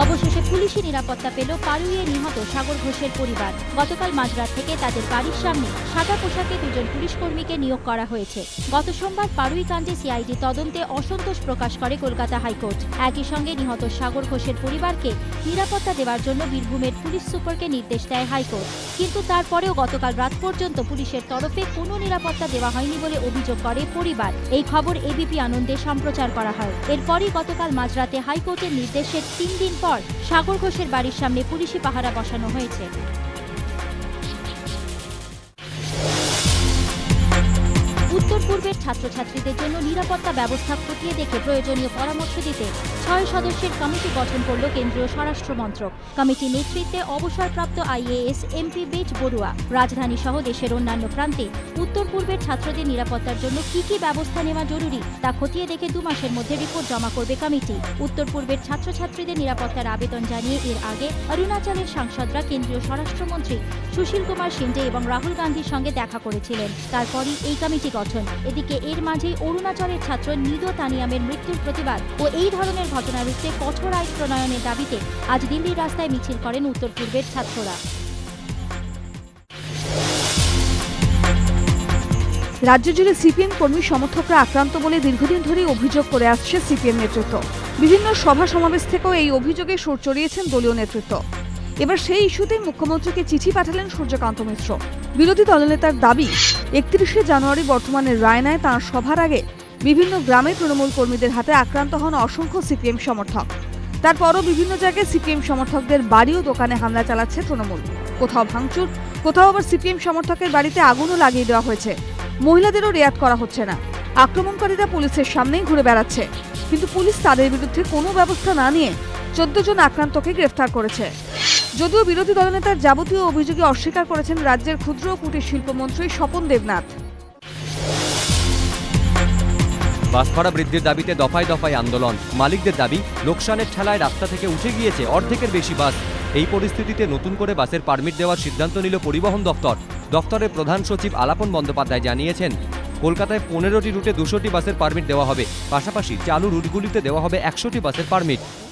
অবশেষে পুলিশি নিরাপত্তা পেল পারুইয়ে নিহত সাগর ঘোষের পরিবার। গতকাল মাঝরাত থেকে তাদের বাড়ির সামনে সাদা পোশাকে দুজন পুলিশ কর্মীকে নিয়োগ করা হয়েছে। গত সোমবার পারুই কাণ্ডে সিআইডি তদন্তে অসন্তোষ প্রকাশ করে কলকাতা হাইকোর্ট। একই সঙ্গে নিহত সাগর ঘোষের পরিবারকে নিরাপত্তা দেওয়ার জন্য বীরভূমের পুলিশ সুপারকে নির্দেশ দেয় হাইকোর্ট। কিন্তু তারপরেও গতকাল রাত পর্যন্ত পুলিশের তরফে কোনো নিরাপত্তা দেওয়া হয়নি বলে অভিযোগ করে পরিবার। এই খবর এবিপি আনন্দে সম্প্রচার করা হয়। এরপরই গতকাল মাঝরাতে হাইকোর্টের নির্দেশের 3 দিন পর সাগর ঘোষের বাড়ির সামনে পুলিশি পাহারা বসানো হয়েছে। উত্তর পূর্বের ছাত্রছাত্রীদের জন্য নিরাপত্তা ব্যবস্থা খতিয়ে দেখে প্রয়োজনীয় পরামর্শ দিতে 6 সদস্যের কমিটি গঠন করল কেন্দ্রীয় স্বরাষ্ট্র মন্ত্রক। কমিটির নেতৃত্বে অবসরপ্রাপ্ত আইএএস এমপি বেজ বড়ুয়া। রাজধানী সহ দেশের অন্যান্য প্রান্তে উত্তর পূর্বের ছাত্রদের নিরাপত্তার জন্য কি কি ব্যবস্থা নেওয়া জরুরি তা খতিয়ে দেখে 2 মাসের মধ্যে রিপোর্ট জমা করবে কমিটি। উত্তর পূর্বের ছাত্রছাত্রীদের নিরাপত্তার আবেদন জানিয়ে এর আগে অরুণাচলের সাংসদরা কেন্দ্রীয় স্বরাষ্ট্রমন্ত্রী সুশীল কুমার শিন্ডে এবং রাহুল গান্ধীর সঙ্গে দেখা করেছিলেন। তারপরই এই কমিটি গঠন। এদিকে এর মাঝেই অরুণাচলের ছাত্র নিদো তানিয়ামের মৃত্যুর প্রতিবাদ ও এই ধরনের ঘটনা রুখতে কঠোর আইন প্রণয়নের দাবিতে আজ দিল্লির রাস্তায় মিছিল করেন উত্তর পূর্বের ছাত্ররা। রাজ্য জুড়ে সিপিএম কর্মী সমর্থকরা আক্রান্ত বলে দীর্ঘদিন ধরেই অভিযোগ করে আসছে সিপিএম নেতৃত্ব। বিভিন্ন সভা সমাবেশ থেকেও এই অভিযোগে সুর চড়িয়েছেন দলীয় নেতৃত্ব। এবার সেই ইস্যুতে মুখ্যমন্ত্রীকে চিঠি পাঠালেন সূর্যকান্ত মিশ্র। বিরোধী দলনেতার দাবি 31শে জানুয়ারি বর্তমানের রায়নায় তাঁর সভার আগে বিভিন্ন গ্রামে তৃণমূল কর্মীদের হাতে আক্রান্ত হন অসংখ্য সিপিএম সমর্থক। তারপরও বিভিন্ন জায়গায় সিপিএম সমর্থকদের বাড়ি ও দোকানে হামলা চালাচ্ছে তৃণমূল। কোথাও ভাঙচুর, কোথাও আবার সিপিএম সমর্থকের বাড়িতে আগুনও লাগিয়ে দেওয়া হয়েছে। মহিলাদেরও রেয়াত করা হচ্ছে না। আক্রমণকারীরা পুলিশের সামনেই ঘুরে বেড়াচ্ছে, কিন্তু পুলিশ তাদের বিরুদ্ধে কোনো ব্যবস্থা না নিয়ে 14 জন আক্রান্তকে গ্রেফতার করেছে। যদিও বিরোধী দলনেতার যাবতীয় অভিযোগে অস্বীকার করেছেন রাজ্যের ক্ষুদ্র ও কুটির শিল্পমন্ত্রী স্বপন দেবনাথ। বাস ভাড়া বৃদ্ধির দাবিতে দফায় দফায় আন্দোলন। মালিকদের দাবি, লোকসানের ঠেলায় রাস্তা থেকে উঠে গিয়েছে অর্ধেকের বেশি বাস। এই পরিস্থিতিতে নতুন করে বাসের পারমিট দেওয়ার সিদ্ধান্ত নিল পরিবহন দফতর। দফতরের প্রধান সচিব আলাপন বন্দ্যোপাধ্যায় জানিয়েছেন, কলকাতায় 15টি রুটে 200টি বাসের পারমিট দেওয়া হবে। পাশাপাশি চালু রুটগুলিতে দেওয়া হবে 100টি বাসের পারমিট।